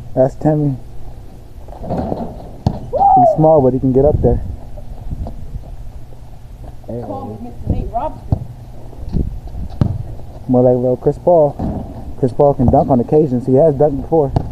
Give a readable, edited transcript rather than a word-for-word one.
That's Timmy. He's small, but he can get up there. Hey. Call me Mr. Nate Robinson. More like little Chris Paul. Chris Paul can dunk on occasions. He has dunked before.